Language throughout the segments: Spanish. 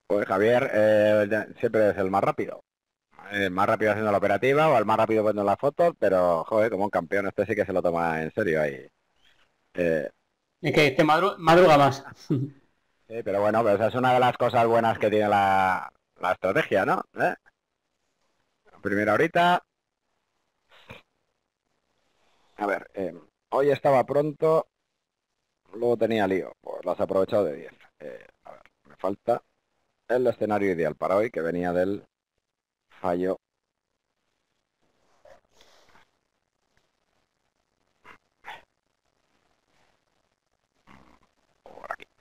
Pues Javier siempre es el más rápido. El más rápido haciendo la operativa o el más rápido poniendo las fotos, pero joder, como un campeón, este sí que se lo toma en serio ahí. Eh, Es que este madruga más. sí, pero bueno, pues es una de las cosas buenas que tiene la estrategia, ¿no? Primero ahorita, a ver, hoy estaba pronto, luego tenía lío, pues lo has aprovechado de 10. A ver, me falta el escenario ideal para hoy, que venía del fallo por aquí.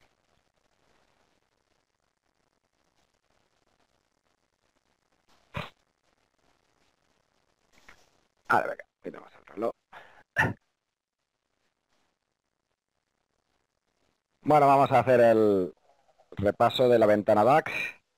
A ver, venga, aquí tenemos el reloj. Bueno, vamos a hacer el repaso de la ventana DAX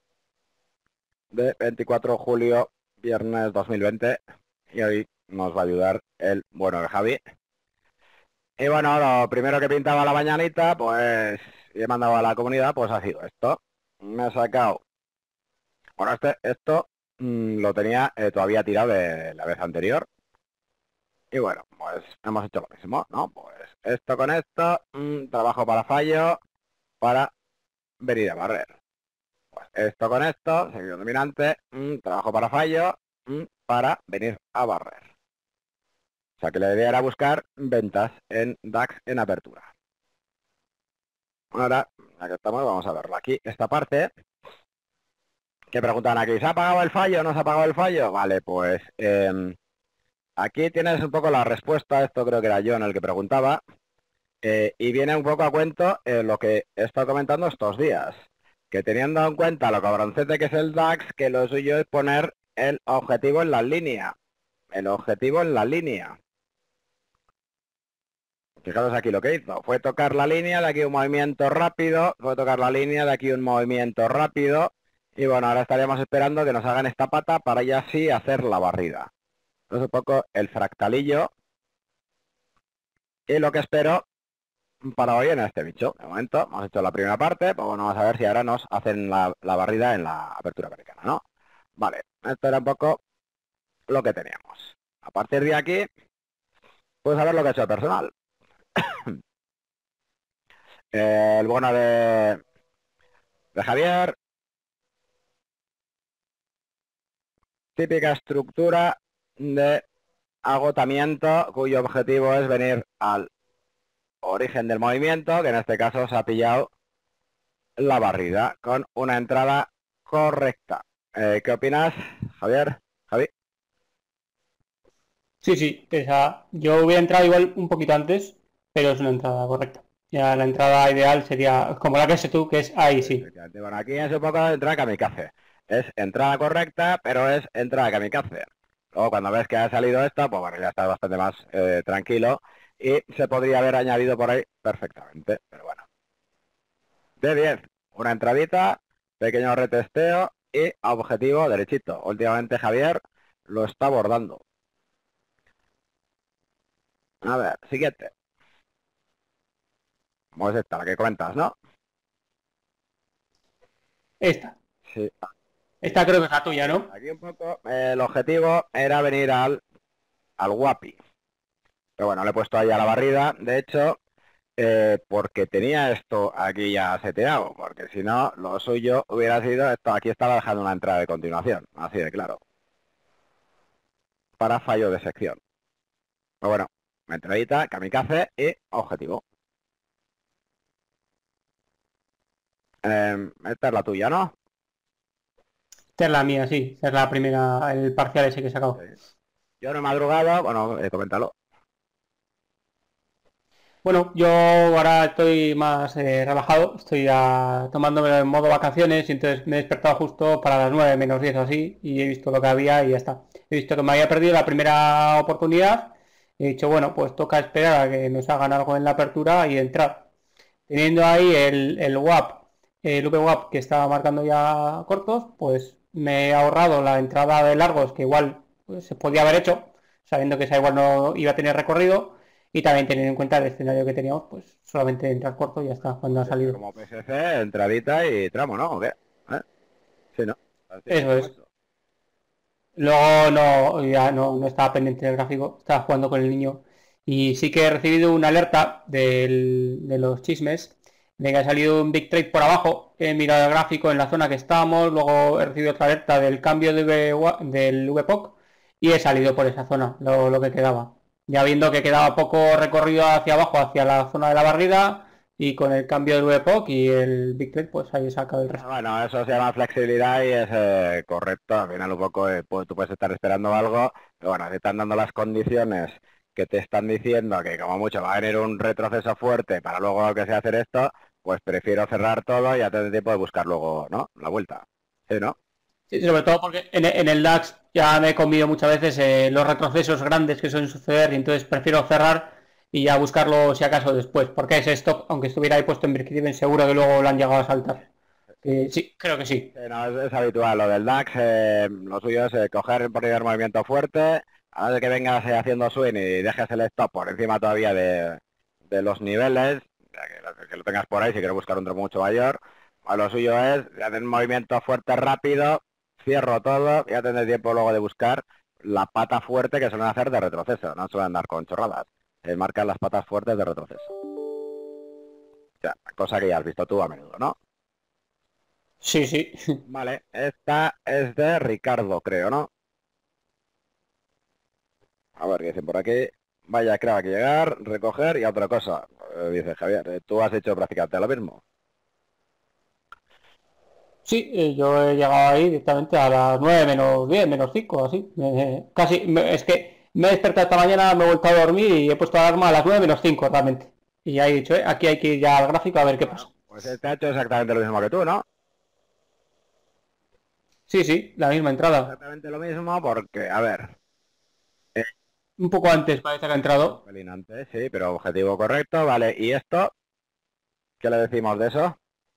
de 24 de julio, viernes 2020. Y hoy nos va a ayudar el bueno de Javi. Y bueno, lo primero que pintaba la mañanita, pues, y he mandado a la comunidad, pues ha sido esto. Me he sacado, bueno, esto lo tenía todavía tirado de la vez anterior. Y bueno, pues hemos hecho lo mismo, ¿no? Pues esto con esto, trabajo para fallo, para venir a barrer. Pues esto con esto, seguido dominante, trabajo para fallo, para venir a barrer. O sea que la idea era buscar ventas en DAX en apertura. Ahora, ya que estamos, vamos a verlo aquí. Esta parte, que preguntan aquí, ¿se ha apagado el fallo o no se ha apagado el fallo? Vale, pues aquí tienes un poco la respuesta. Esto creo que era yo en el que preguntaba. Y viene un poco a cuento lo que he estado comentando estos días. Que teniendo en cuenta lo cabroncete que es el DAX, que lo suyo es poner el objetivo en la línea. El objetivo en la línea. Fijaros aquí lo que hizo. Fue tocar la línea, de aquí un movimiento rápido. Fue tocar la línea, de aquí un movimiento rápido. Y bueno, ahora estaríamos esperando que nos hagan esta pata para ya sí hacer la barrida. Entonces un poco el fractalillo. Y lo que espero para hoy en este bicho. De momento hemos hecho la primera parte, pues bueno, vamos a ver si ahora nos hacen la barrida en la apertura americana, ¿no? Vale, esto era un poco lo que teníamos. A partir de aquí, pues a ver lo que ha hecho el personal. El bueno de Javier, típica estructura de agotamiento cuyo objetivo es venir al origen del movimiento, que en este caso se ha pillado la barrida con una entrada correcta. ¿Qué opinas, Javier? Javi. Sí, sí, yo hubiera entrado igual un poquito antes, pero es una entrada correcta. Ya la entrada ideal sería como la que has hecho tú, que es ahí, sí. Efectivamente. Bueno, aquí es un poco de entrada kamikaze. Es entrada correcta, pero es entrada kamikaze. Luego cuando ves que ha salido esta, pues bueno, ya estás bastante más tranquilo y se podría haber añadido por ahí perfectamente. Pero bueno, de 10, una entradita, pequeño retesteo y objetivo derechito. Últimamente Javier lo está abordando. A ver, siguiente. Como es esta, la que cuentas, ¿no? Esta. Sí. Esta creo que es la tuya, ¿no? Aquí un poco el objetivo era venir al guapi. Pero bueno, le he puesto ahí a la barrida. De hecho, porque tenía esto aquí ya seteado, porque si no, lo suyo hubiera sido esto. Aquí estaba dejando una entrada de continuación, así de claro, para fallo de sección. Pero bueno, entradita, kamikaze y objetivo. Esta es la tuya, ¿no? Esta es la mía, sí. Esta es la primera, el parcial ese que he Sí. sacado. Yo no he madrugado, bueno, coméntalo. Bueno, yo ahora estoy más relajado, estoy ya tomándome en modo vacaciones y entonces me he despertado justo para las 9 menos 10 o así y he visto lo que había y ya está. He visto que me había perdido la primera oportunidad y he dicho, bueno, pues toca esperar a que nos hagan algo en la apertura y entrar. Teniendo ahí el WAP, el VWAP que estaba marcando ya cortos, pues me he ahorrado la entrada de largos que igual pues, se podía haber hecho, sabiendo que esa igual no iba a tener recorrido y también teniendo en cuenta el escenario que teníamos, pues solamente entrar corto y ya está, cuando ha Sí, o sea, salido. como PSC, entradita y tramo, ¿no? ¿O qué? ¿Eh? Sí, ¿no? Eso es. Luego no, ya no estaba pendiente del gráfico, estaba jugando con el niño y sí que he recibido una alerta de los chismes de que ha salido un big trade por abajo. He mirado el gráfico en la zona que estábamos, luego he recibido otra alerta del cambio del VPOC y he salido por esa zona, lo que quedaba. Ya viendo que quedaba poco recorrido hacia abajo, hacia la zona de la barrida y con el cambio del VPOC y el big trade, pues ahí he sacado el resto. Bueno, eso se llama flexibilidad y es correcto. Al final un poco tú puedes estar esperando algo, pero bueno, si están dando las condiciones que te están diciendo que como mucho va a venir un retroceso fuerte para luego que sea hacer esto, pues prefiero cerrar todo y ya tener tiempo de buscar luego, ¿no? La vuelta. Sí, ¿no? Sí, sobre todo porque en el DAX ya me he comido muchas veces los retrocesos grandes que suelen suceder y entonces prefiero cerrar y ya buscarlo si acaso después, porque ese stop, aunque estuviera ahí puesto en break-even, seguro que luego lo han llegado a saltar. Sí, creo que sí. Sí, no, es habitual lo del DAX, lo suyo es coger el primer movimiento fuerte, a ver que vengas haciendo swing y dejes el stop por encima todavía de los niveles, ya que lo tengas por ahí si quieres buscar un tramo mucho mayor. Lo suyo es hacer un movimiento fuerte rápido, cierro todo y ya tendré tiempo luego de buscar la pata fuerte que suelen hacer de retroceso, no suelen andar con chorradas, marcan las patas fuertes de retroceso. Ya, cosa que ya has visto tú a menudo, ¿no? Sí, sí. Vale, esta es de Ricardo, creo, ¿no? A ver, ¿qué dicen por aquí? Vaya, creo que llegar, recoger y otra cosa. Dice Javier, ¿tú has hecho prácticamente lo mismo? Sí, yo he llegado ahí directamente a las 9 menos 10 menos 5 así. Es que me he despertado esta mañana, me he vuelto a dormir y he puesto alarma a las 9 menos 5 realmente. Y ya he dicho, aquí hay que ir ya al gráfico a ver qué pasa. Bueno, pues este ha hecho exactamente lo mismo que tú, ¿no? Sí, sí, la misma entrada. Exactamente lo mismo porque, a ver, eh, Un poco antes parece que ha un entrado. pelín antes, sí, pero objetivo correcto, vale. ¿Y esto? ¿Qué le decimos de eso?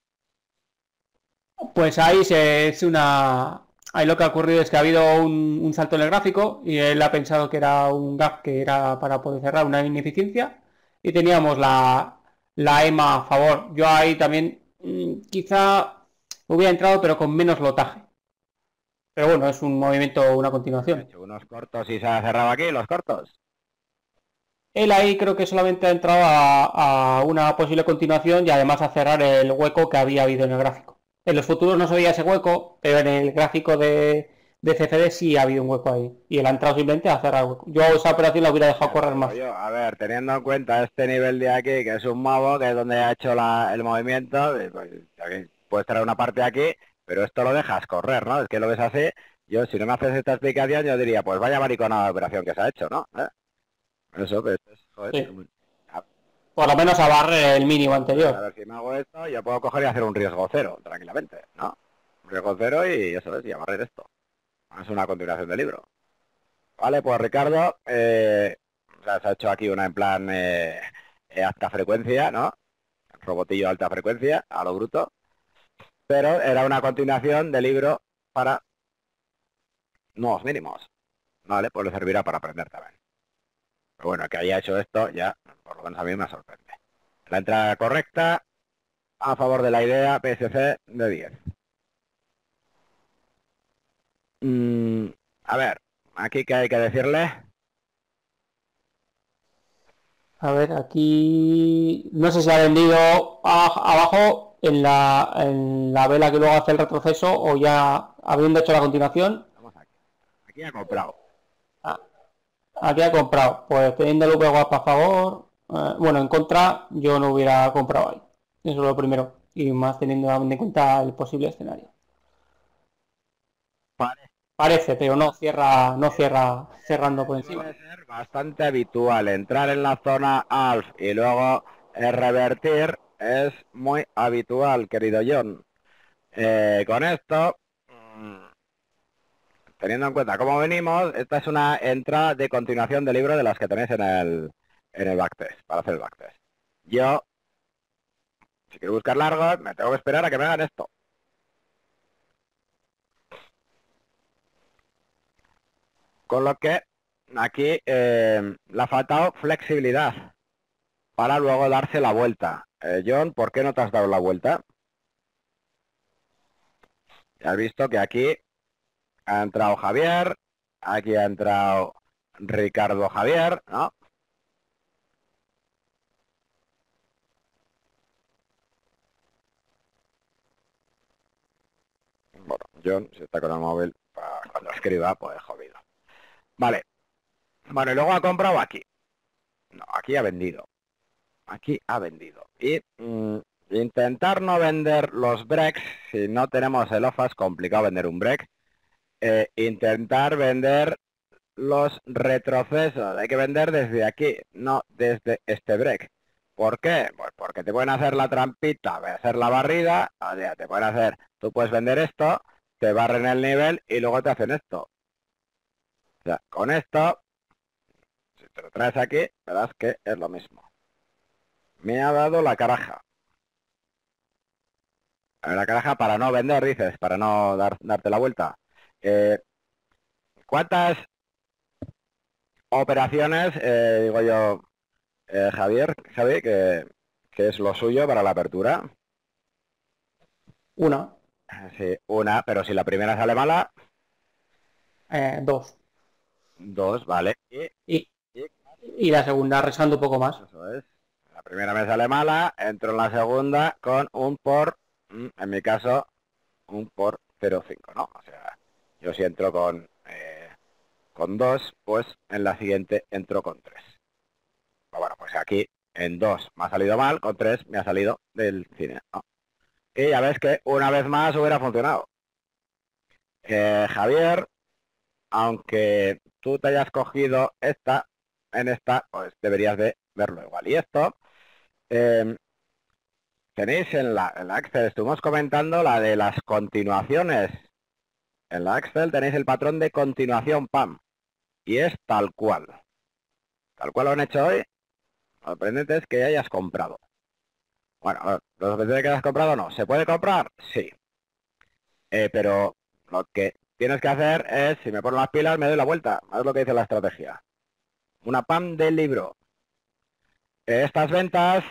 Pues ahí es una... Ahí lo que ha ocurrido es que ha habido un salto en el gráfico y él ha pensado que era un gap que era para poder cerrar una ineficiencia y teníamos la EMA a favor. Yo ahí también quizá hubiera entrado pero con menos lotaje. Pero bueno, es un movimiento, una Ha continuación. hecho unos cortos y se ha cerrado aquí, los cortos. Él ahí creo que solamente ha entrado a una posible continuación y además a cerrar el hueco que había habido en el gráfico. En los futuros no se veía ese hueco, pero en el gráfico de CFD sí ha habido un hueco ahí. Y él ha entrado simplemente a cerrar el hueco. Yo esa operación la hubiera dejado Ya te correr digo más. yo, a ver, teniendo en cuenta este nivel de aquí, que es un mago, que es donde ha hecho el movimiento, pues, aquí puedes traer una parte aquí, pero esto lo dejas correr, ¿no? Es que lo ves así, yo si no me haces esta explicación, yo diría, pues vaya mariconada de operación que se ha hecho, ¿no? Eso, pues, joder, Sí. Por lo menos a barrer el mínimo a anterior. ver si me hago esto, yo puedo coger y hacer un riesgo cero, tranquilamente, ¿no? Un riesgo cero y eso es, y a barrer esto. Es una continuación del libro. Vale, pues Ricardo, o sea, se ha hecho aquí una en plan alta frecuencia, ¿no? Robotillo de alta frecuencia, a lo bruto, pero era una continuación del libro para nuevos mínimos, ¿vale? Pues le servirá para aprender también. Pero bueno, que haya hecho esto ya, por lo menos a mí me sorprende. La entrada correcta, a favor de la idea, PSC de 10. Mm, a ver, aquí que hay que decirle, A ver, aquí no sé si ha vendido abajo en la vela que luego hace el retroceso o ya habiendo hecho la continuación. vamos aquí ha comprado. Ah, aquí ha comprado. Pues teniendo el VWAP a favor, bueno, en contra, yo no hubiera comprado ahí. Eso es lo primero. Y más teniendo en cuenta el posible escenario. Parece, pero no cierra cerrando por encima. Suele ser bastante habitual entrar en la zona ALF y luego revertir. Es muy habitual, querido John. Con esto, teniendo en cuenta cómo venimos, esta es una entrada de continuación del libro de las que tenéis en el backtest, para hacer el backtest. Yo, si quiero buscar largos, me tengo que esperar a que me hagan esto. Con lo que aquí le ha faltado flexibilidad para luego darse la vuelta. John, ¿por qué no te has dado la vuelta? has visto que aquí ha entrado Javier, aquí ha entrado Ricardo Javier, ¿no? Bueno, John, si está con el móvil, cuando escriba, pues jodido. Vale. Bueno, y luego ha comprado aquí. No, aquí ha vendido. Aquí ha vendido. Y intentar no vender los breaks, si no tenemos el OFA, es complicado vender un break. Intentar vender los retrocesos. Hay que vender desde aquí, no desde este break. ¿Por qué? Pues porque te pueden hacer la trampita, voy a hacer la barrida, o sea, te pueden hacer, tú puedes vender esto, te barren el nivel y luego te hacen esto. O sea, con esto, si te lo traes aquí, verás que es lo mismo. Me ha dado la caraja. La caraja para no vender, dices, para no darte la vuelta. ¿Cuántas operaciones, digo yo, Javier, Javi, que es lo suyo para la apertura? Una, Sí, una, pero si la primera sale mala, dos. dos, vale. Y, y la segunda rezando un poco más. Eso es. La primera me sale mala, entro en la segunda con un por, en mi caso, un por 0,5, ¿no? O sea, yo si entro con 2, pues en la siguiente entro con 3. Bueno, pues aquí en 2 me ha salido mal, con 3 me ha salido del cine, ¿no? Y ya ves que una vez más hubiera funcionado. Javier, aunque tú te hayas cogido esta, en esta, pues deberías de verlo igual. Y esto, eh, tenéis en la Excel, estuvimos comentando la de las continuaciones. En la Excel tenéis el patrón de continuación PAM. Y es tal cual. Tal cual lo han hecho hoy. Lo sorprendente es que hayas comprado. Bueno, lo sorprendente que hayas comprado no. ¿Se puede comprar? Sí. Pero lo que tienes que hacer es, si me ponen las pilas, me doy la vuelta. Es lo que dice la estrategia. Una PAM del libro. Estas ventas,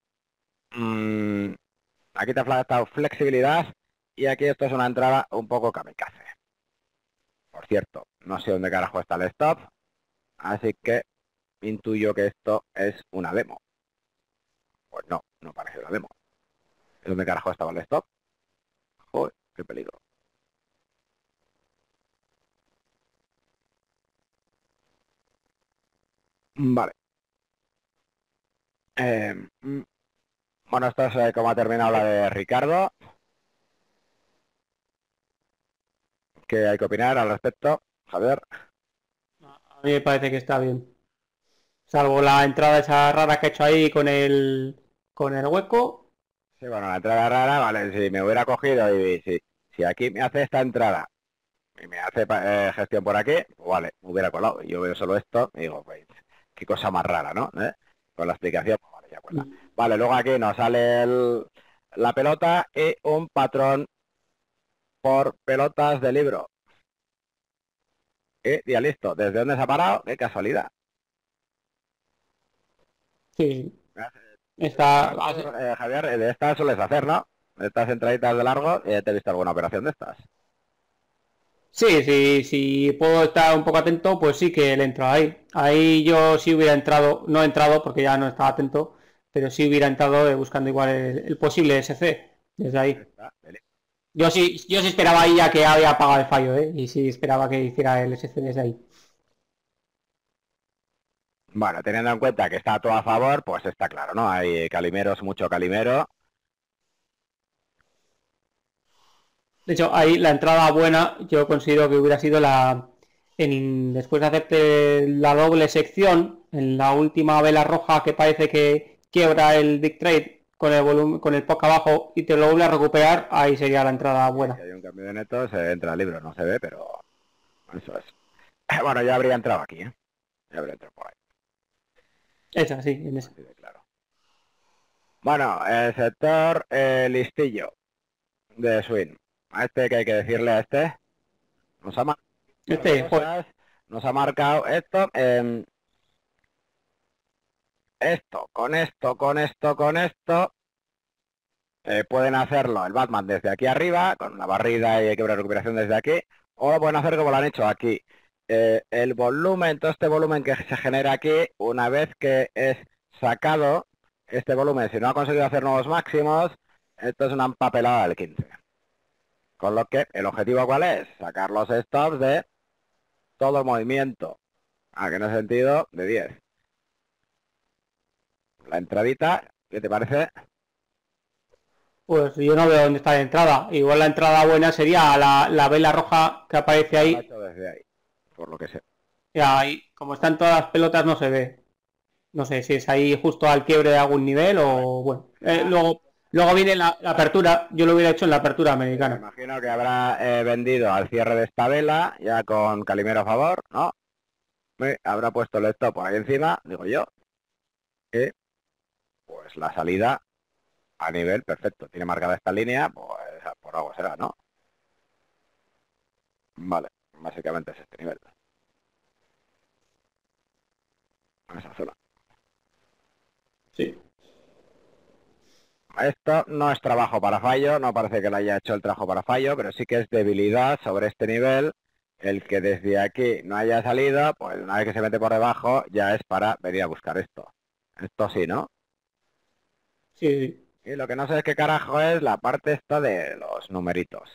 aquí te ha faltado flexibilidad y aquí esto es una entrada un poco kamikaze. Por cierto, no sé dónde carajo está el stop, así que intuyo que esto es una demo. Pues no, no parece una demo. ¿Dónde carajo estaba el stop? Joder, qué peligro. Vale. Bueno, esto es como ha terminado la de Ricardo. ¿Qué hay que opinar al respecto, Javier? A mí me parece que está bien. Salvo la entrada esa rara que he hecho ahí con el hueco. Sí, bueno, la entrada rara, vale, si me hubiera cogido y si aquí me hace esta entrada y me hace gestión por aquí, pues vale, me hubiera colado. Yo veo solo esto y digo, pues, qué cosa más rara, ¿no? Con la explicación, pues vale, ya cuela. Vale, luego aquí nos sale la pelota y un patrón por pelotas de libro. Y ya listo. ¿Desde dónde se ha parado? Qué casualidad. Sí, está. Javier, de estas sueles hacer, ¿no? Estas entraditas de largo, te he visto alguna operación de estas. Sí, sí, si puedo estar un poco atento, pues sí que le entro ahí. Ahí yo sí hubiera entrado, no he entrado porque ya no estaba atento, pero sí hubiera entrado buscando igual el posible SC desde ahí. Yo sí esperaba ahí ya que había apagado el fallo, ¿eh? Y sí esperaba que hiciera el SC desde ahí. Bueno, teniendo en cuenta que está todo a favor, pues está claro, ¿no? Hay calimeros, mucho calimero. De hecho, ahí la entrada buena yo considero que hubiera sido después de hacerte la doble sección, en la última vela roja que parece que quiebra el Big Trade con el volumen, con el POC abajo y te lo vuelve a recuperar, ahí sería la entrada buena. Si hay un cambio de neto, se entra al libro, no se ve, pero eso es. Bueno, ya habría entrado aquí, ¿eh? Ya habría entrado por ahí. Esa, sí, en esa. Así de claro. Bueno, el sector listillo de swing. A este que hay que decirle a este. Nos ha marcado Joder. nos ha marcado esto. Esto, con esto, con esto, con esto. pueden hacerlo el Batman desde aquí arriba, con la barrida y quiebra de recuperación desde aquí, o lo pueden hacer como lo han hecho aquí. El volumen, todo este volumen que se genera aquí, una vez que es sacado, este volumen, si no ha conseguido hacer nuevos máximos, esto es una empapelada del 15. Con lo que, ¿el objetivo cuál es? Sacar los stops de todo el movimiento. ¿A qué no sentido? De 10. La entradita, ¿qué te parece? Pues yo no veo dónde está la entrada. Igual la entrada buena sería la vela roja que aparece Lo he ahí. hecho desde ahí, por lo que sé. Y ahí, como están todas las pelotas, no se ve. No sé si es ahí justo al quiebre de algún nivel A ver, o bueno. ya, Luego viene la apertura. Yo lo hubiera hecho en la apertura me americana. imagino que habrá vendido al cierre de esta vela, ya con Calimero a favor, ¿no? Habrá puesto el stop por ahí encima, digo yo, y pues la salida a nivel perfecto. Tiene marcada esta línea, pues por algo será, ¿no? Vale, básicamente es este nivel. Esa zona. Sí. Esto no es trabajo para fallo, no parece que le haya hecho el trabajo para fallo, pero sí que es debilidad sobre este nivel. El que desde aquí no haya salido, pues una vez que se mete por debajo, ya es para venir a buscar esto. Esto sí, ¿no? Sí. Y lo que no sé es qué carajo es la parte esta de los numeritos.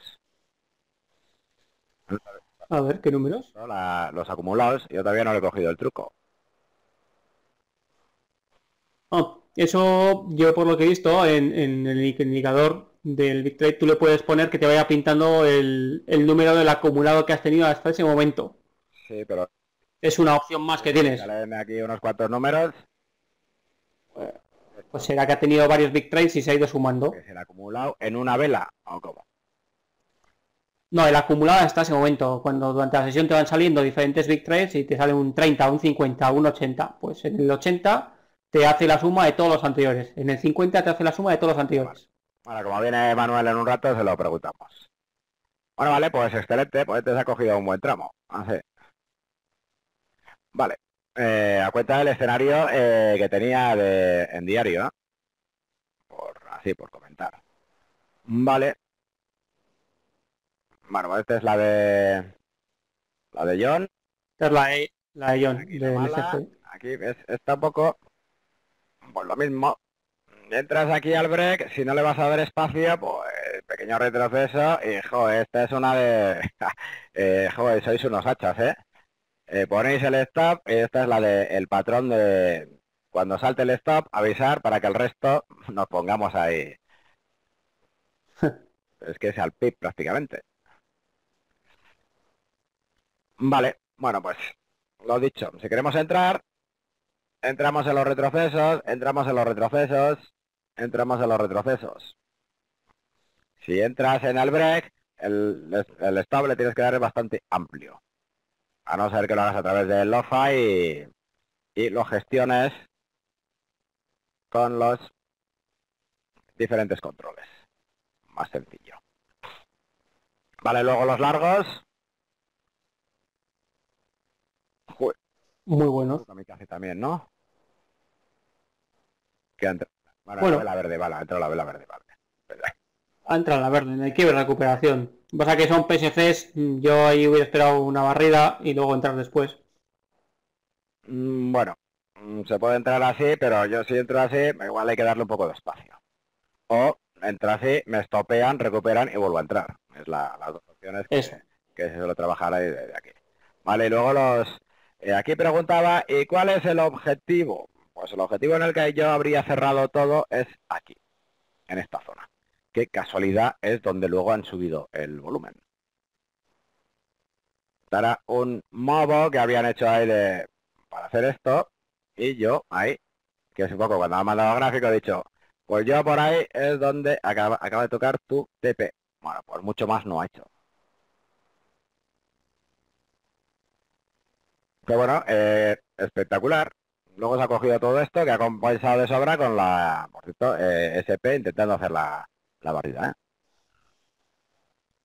A ver, ¿qué números? Los acumulados, yo todavía no le he cogido el truco. Ah, eso yo por lo que he visto en el indicador del Bitrate tú le puedes poner que te vaya pintando el número del acumulado que has tenido hasta ese momento. Sí, pero Es una opción más que me tienes. salen aquí unos cuantos números. Pues será que ha tenido varios big trades y se ha ido Que sumando. se le ha acumulado en una vela, ¿o cómo? No, el acumulado hasta ese momento, cuando durante la sesión te van saliendo diferentes big trades y te sale un 30, un 50, un 80. Pues en el 80 te hace la suma de todos los anteriores. En el 50 te hace la suma de todos los Vale. anteriores. Bueno, como viene Manuel en un rato, se lo preguntamos. Bueno, vale, pues excelente, pues te has cogido un buen tramo. Así. Vale. A cuenta del escenario que tenía en diario, ¿no? Así, por comentar. Vale. Bueno, pues esta es la de John. Esta es la de John, Aquí la del mala. SC. Aquí está un poco, pues lo mismo. Entras aquí al break, si no le vas a dar espacio, pues pequeño retroceso y, joder, esta es una de... joder, sois unos hachas, ¿eh? Ponéis el stop y esta es la de el patrón de cuando salte el stop, avisar para que el resto nos pongamos ahí. Es que es al pip prácticamente. Vale, bueno, pues lo dicho, si queremos entrar, entramos en los retrocesos, entramos en los retrocesos, entramos en los retrocesos. Si entras en el break, el stop le tienes que dar bastante amplio. A no ser que lo hagas a través del lo-fi y lo gestiones con los diferentes controles. Más sencillo. Vale, luego los largos. Joder, Muy buenos. kamikaze también, ¿no? Que entra. Bueno, la Bueno, vela verde, vale, entró la vela verde, vale. ha entrado en la verde, en el quiebre de recuperación. Pasa que son PSCs, yo ahí hubiera esperado una barrida y luego entrar después. Bueno, se puede entrar así, pero yo si entro así, igual hay que darle un poco de espacio. O entro así, me estopean, recuperan y vuelvo a entrar. Es las dos opciones Eso. que se suele trabajar ahí de aquí. Vale, y luego aquí preguntaba, ¿y cuál es el objetivo? Pues el objetivo en el que yo habría cerrado todo es aquí, en esta zona. Que casualidad es donde luego han subido el volumen. Era un modo que habían hecho ahí para hacer esto, y yo ahí, que es un poco cuando me han mandado gráfico, he dicho, pues yo por ahí es donde acaba de tocar tu TP. Bueno, pues mucho más no ha hecho. Pero bueno, espectacular. Luego se ha cogido todo esto que ha compensado de sobra con la, por cierto, SP intentando hacer la barrida, ¿eh?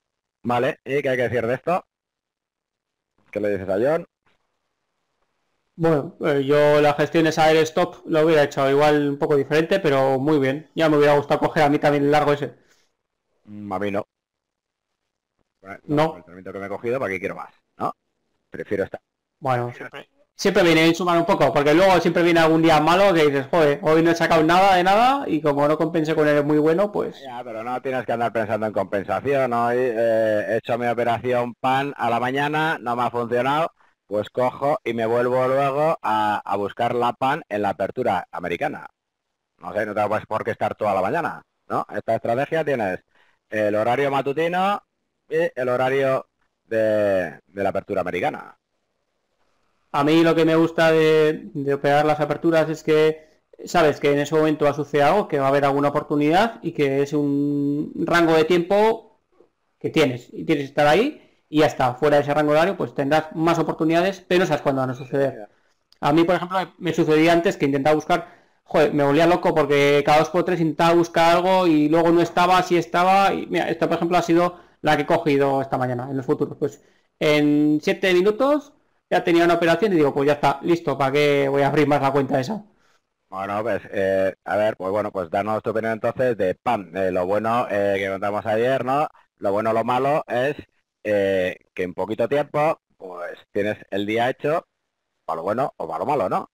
Vale, ¿y qué hay que decir de esto? ¿Qué le dices a John? Bueno, yo la gestión esa del stop lo hubiera hecho igual un poco diferente, pero muy bien. Ya me hubiera gustado coger a mí también el largo ese. A mí no. No, con el No. tratamiento que me he cogido, ¿para qué quiero más? ¿No? Prefiero estar. Bueno, siempre viene en sumar un poco, porque luego siempre viene algún día malo que dices, joder, hoy no he sacado nada de nada y como no compense con el muy bueno, pues Ya, pero no tienes que andar pensando en compensación. Hoy he hecho mi operación PAN a la mañana, no me ha funcionado, pues cojo y me vuelvo luego a buscar la PAN en la apertura americana. No sé, no tengo por qué estar toda la mañana, ¿no? Esta estrategia tienes el horario matutino y el horario de la apertura americana. a mí lo que me gusta de operar las aperturas es que sabes que en ese momento va a suceder algo, que va a haber alguna oportunidad y que es un rango de tiempo que tienes y tienes que estar ahí y ya está, fuera de ese rango horario pues tendrás más oportunidades, pero no sabes cuándo van a Sí, suceder. A mí, por ejemplo, me sucedía antes que intentaba buscar, joder, me volvía loco porque cada dos por tres intentaba buscar algo y luego no estaba, sí estaba. Y mira, esta, por ejemplo, ha sido la que he cogido esta mañana, en los futuros. Pues en 7 minutos ya tenía una operación y digo, pues ya está, listo, ¿para qué voy a abrir más la cuenta esa? bueno, pues, a ver, pues bueno, pues danos tu opinión entonces de PAN. Lo bueno que contamos ayer, ¿no? Lo bueno, lo malo es que en poquito tiempo, pues tienes el día hecho, para lo bueno o para lo malo, ¿no?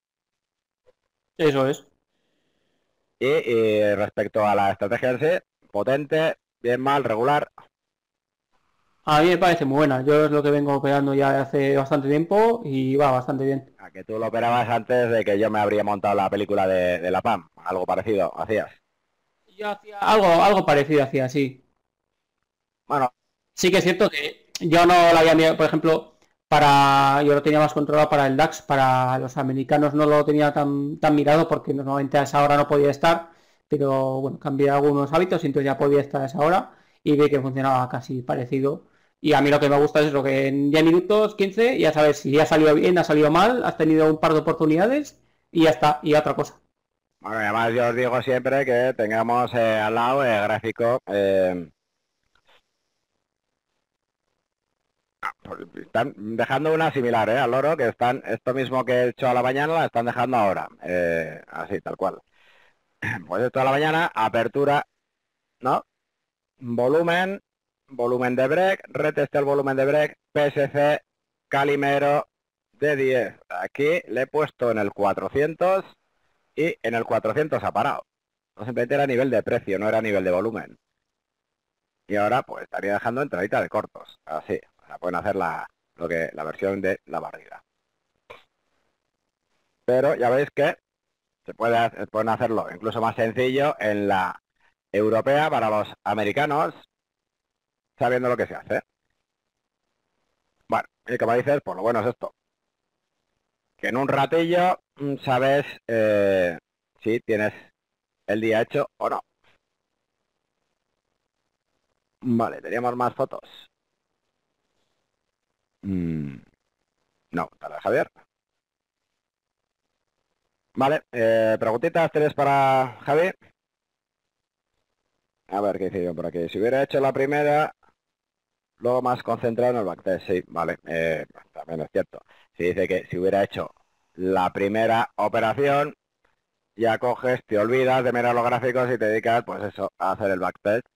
Eso es. Y respecto a la estrategia en sí, potente, bien, mal, regular. A mí me parece muy buena. Yo es lo que vengo operando ya hace bastante tiempo y va bastante bien. A que tú lo operabas antes de que yo me habría montado la película de la PAM, algo parecido, hacías. Yo hacía algo parecido, hacía así. Bueno, Sí que es cierto que yo no la había mirado, por ejemplo, yo lo tenía más controlado para el DAX, para los americanos no lo tenía tan mirado porque normalmente a esa hora no podía estar, pero bueno, cambié algunos hábitos y entonces ya podía estar a esa hora y vi que funcionaba casi parecido. Y a mí lo que me gusta es lo que en 10 minutos, 15, ya sabes si ha salido bien, ha salido mal, has tenido un par de oportunidades y ya está, y otra cosa. bueno, además yo os digo siempre que tengamos al lado el gráfico. Pues están dejando una similar, al loro, que están, esto mismo que he hecho a la mañana, la están dejando ahora. Así, tal cual. Pues esto a la mañana, apertura, ¿no? Volumen, volumen de break, reteste el volumen de break, PSC, Calimero de 10. Aquí le he puesto en el 400 y en el 400 ha parado. No, simplemente era a nivel de precio, no era a nivel de volumen. Y ahora pues estaría dejando entradita de cortos. Así, o sea, pueden hacer la versión de la barrida. Pero ya veis que pueden hacerlo incluso más sencillo en la europea para los americanos, sabiendo lo que se hace. Bueno, y como dices, pues lo bueno es esto, que en un ratillo sabes si tienes el día hecho o no. Vale, teníamos más fotos. Mm, no, dale, Javier. Vale, preguntitas tienes para Javi. A ver qué hice yo por aquí. Si hubiera hecho la primera, luego más concentrado en el backtest, sí, vale, también es cierto. Si dice que si hubiera hecho la primera operación, ya coges, te olvidas de mirar los gráficos y te dedicas, pues eso, a hacer el backtest.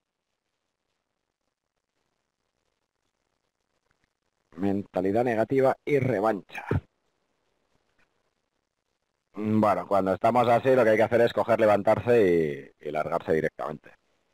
Mentalidad negativa y revancha. Bueno, cuando estamos así, lo que hay que hacer es coger, levantarse y largarse directamente.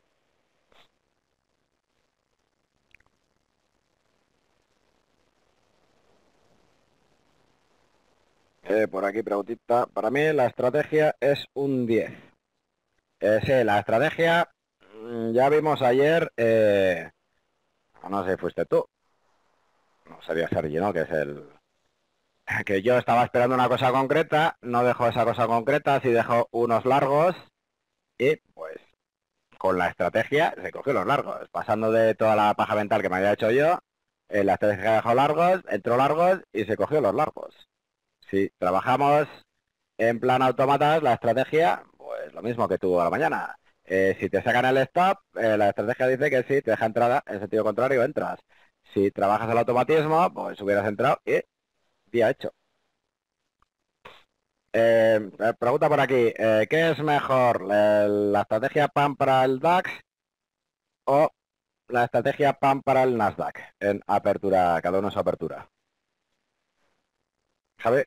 Por aquí preguntita. Para mí la estrategia es un 10. Sí, la estrategia, ya vimos ayer, no sé si fuiste tú, no sería Sergi, ¿no? Que es el... Que yo estaba esperando una cosa concreta, no dejo esa cosa concreta, sí dejo unos largos y pues con la estrategia se cogió los largos, pasando de toda la paja mental que me había hecho yo, la estrategia dejó largos, entró largos y se cogió los largos. Si trabajamos en plan autómatas, la estrategia, pues lo mismo que tú a la mañana. Si te sacan el stop, la estrategia dice que sí, te deja entrada, en sentido contrario entras. Si trabajas el automatismo, pues hubieras entrado y día hecho. Pregunta por aquí, ¿qué es mejor, la estrategia PAM para el DAX o la estrategia PAM para el Nasdaq en apertura, cada uno en su apertura? Javi.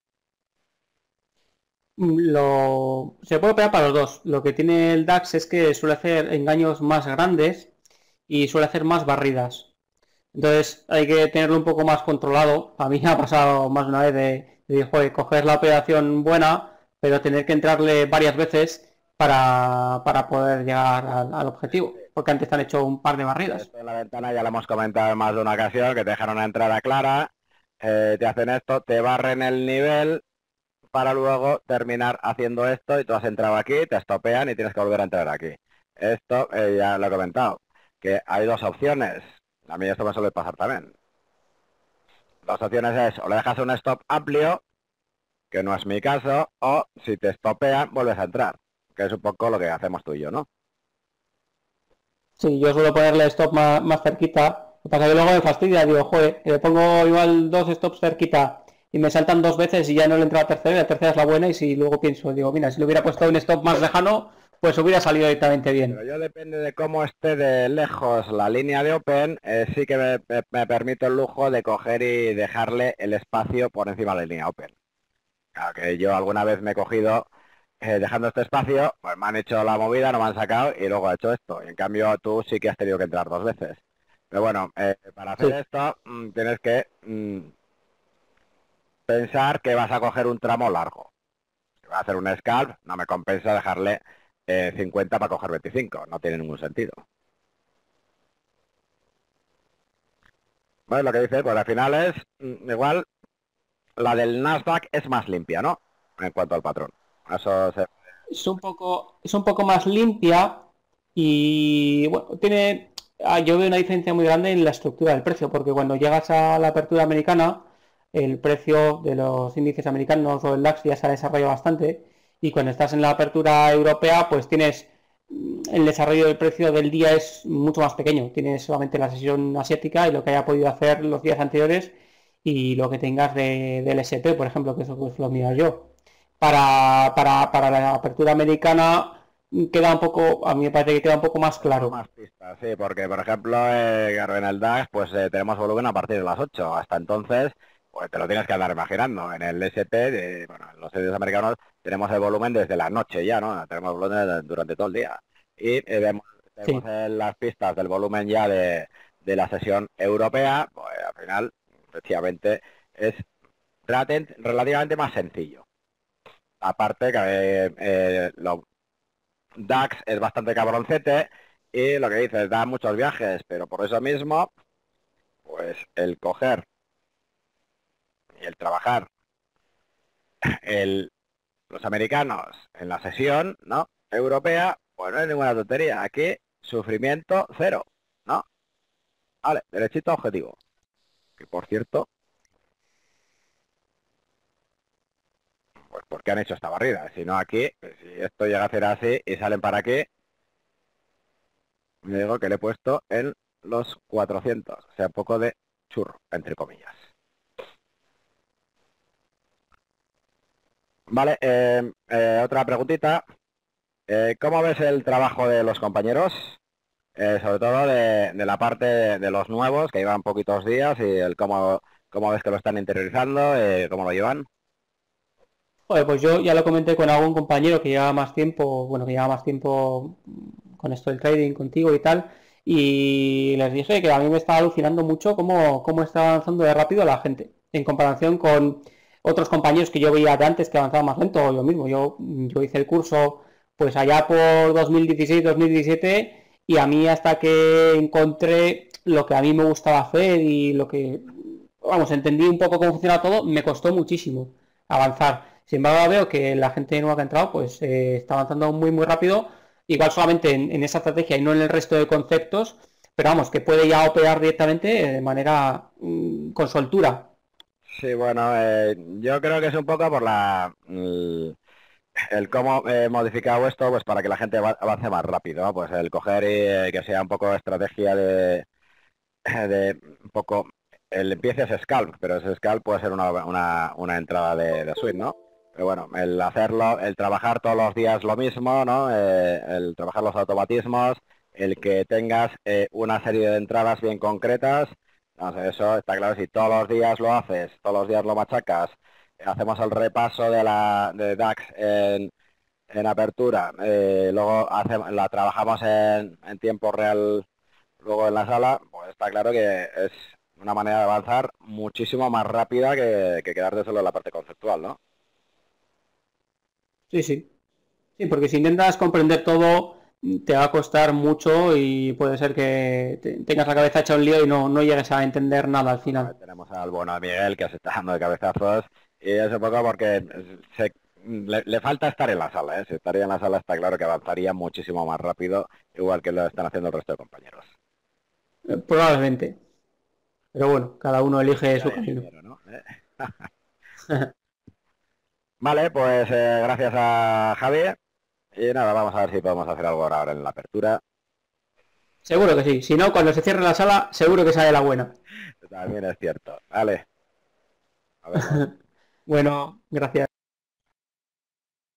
Se puede operar para los dos. Lo que tiene el DAX es que suele hacer engaños más grandes y suele hacer más barridas. Entonces hay que tenerlo un poco más controlado. A mí me ha pasado más de una vez joder, coger la operación buena, pero tener que entrarle varias veces para poder llegar al objetivo. Porque antes te han hecho un par de barridas. Esto en la ventana ya lo hemos comentado en más de una ocasión, que te dejan una entrada clara, te hacen esto, te barren el nivel para luego terminar haciendo esto y tú has entrado aquí, te estopean y tienes que volver a entrar aquí. Esto ya lo he comentado, que hay dos opciones. A mí esto me suele pasar también. Dos opciones es, o le dejas un stop amplio, que no es mi caso, o si te estopean, vuelves a entrar, que es un poco lo que hacemos tú y yo, ¿no? Sí, yo suelo ponerle stop más cerquita. Lo que pasa es que luego me fastidia, digo, joder, le pongo igual dos stops cerquita y me saltan dos veces y ya no le entra la tercera, y la tercera es la buena y si luego pienso, digo, mira, si le hubiera puesto un stop más lejano, pues hubiera salido directamente bien. Pero yo depende de cómo esté de lejos la línea de Open, sí que me permito el lujo de coger y dejarle el espacio por encima de la línea Open. Claro que yo alguna vez me he cogido dejando este espacio, pues me han hecho la movida, no me han sacado y luego he hecho esto. Y en cambio tú sí que has tenido que entrar dos veces. Pero bueno, para hacer Sí, esto tienes que pensar que vas a coger un tramo largo. Si vas a hacer un scalp, no me compensa dejarle 50 para coger 25. No tiene ningún sentido. Bueno, lo que dice, pues al final es igual, la del Nasdaq es más limpia, ¿no? En cuanto al patrón. Eso se... es un poco más limpia y bueno, yo veo una diferencia muy grande en la estructura del precio, porque cuando llegas a la apertura americana, el precio de los índices americanos o el DAX ya se ha desarrollado bastante, y cuando estás en la apertura europea, pues tienes el desarrollo del precio del día es mucho más pequeño. Tienes solamente la sesión asiática y lo que haya podido hacer los días anteriores y lo que tengas del SP, por ejemplo, que eso pues lo miro yo. Para la apertura americana queda un poco, a mí me parece que queda un poco más claro. Más pistas, sí, porque por ejemplo, claro, en el DAX pues tenemos volumen a partir de las 8. Hasta entonces, pues te lo tienes que andar imaginando. En el SP, bueno, en los índices americanos tenemos el volumen desde la noche ya, ¿no? Tenemos volumen durante todo el día. Y vemos Sí, las pistas del volumen ya de la sesión europea, pues al final, efectivamente, es relativamente más sencillo. Aparte que DAX es bastante cabroncete y lo que dices, da muchos viajes, pero por eso mismo, pues el coger y el trabajar el, los americanos en la sesión, ¿no? Europea, pues no es ninguna tontería. Aquí, sufrimiento cero, ¿no? Vale, derechito objetivo. Que por cierto, pues ¿por qué han hecho esta barrida? Si no aquí, pues, si esto llega a ser así y salen para aquí, me digo que le he puesto en los 400, o sea, un poco de churro, entre comillas. Vale, otra preguntita. ¿Cómo ves el trabajo de los compañeros? Sobre todo de la parte de los nuevos, que llevan poquitos días, y el cómo ves que lo están interiorizando, cómo lo llevan. joder, pues yo ya lo comenté con algún compañero que lleva más tiempo, bueno, que lleva más tiempo con esto del trading contigo y tal, y les dije que a mí me estaba alucinando mucho cómo está avanzando de rápido la gente, en comparación con otros compañeros que yo veía de antes que avanzaban más lento, o yo mismo, yo hice el curso pues allá por 2016-2017 y a mí hasta que encontré lo que a mí me gustaba hacer y lo que, vamos, entendí un poco cómo funciona todo, me costó muchísimo avanzar. Sin embargo, veo que la gente nueva que ha entrado pues está avanzando muy rápido, igual solamente en esa estrategia y no en el resto de conceptos, pero vamos, que puede ya operar directamente de manera con soltura. Sí, bueno, yo creo que es un poco por el cómo he modificado esto, pues para que la gente avance más rápido, ¿no? Pues el coger y que sea un poco estrategia de un poco, el empiece es scalp, pero ese scalp puede ser una entrada de swing, ¿no? Pero bueno, el hacerlo, el trabajar todos los días lo mismo, ¿no? El trabajar los automatismos, el que tengas una serie de entradas bien concretas, no sé, eso está claro, si todos los días lo haces, todos los días lo machacas, hacemos el repaso de DAX en apertura, luego la trabajamos en tiempo real luego en la sala, pues está claro que es una manera de avanzar muchísimo más rápida que quedarte solo en la parte conceptual, ¿no? Sí, sí. Sí, porque si intentas comprender todo, te va a costar mucho y puede ser que tengas la cabeza hecha un lío y no llegues a entender nada al Ahí final. tenemos al bueno Miguel que se está dando de cabezazos y es un poco porque le falta estar en la sala, ¿eh? Si estaría en la sala está claro que avanzaría muchísimo más rápido, igual que lo están haciendo el resto de compañeros. Probablemente. Pero bueno, cada uno elige Ya su de camino. ingeniero, ¿no? Vale, pues gracias a Javi y nada, vamos a ver si podemos hacer algo ahora en la apertura. Seguro que sí. Si no, cuando se cierre la sala, seguro que sale la buena. También es cierto. Vale, nos vemos. Bueno, gracias.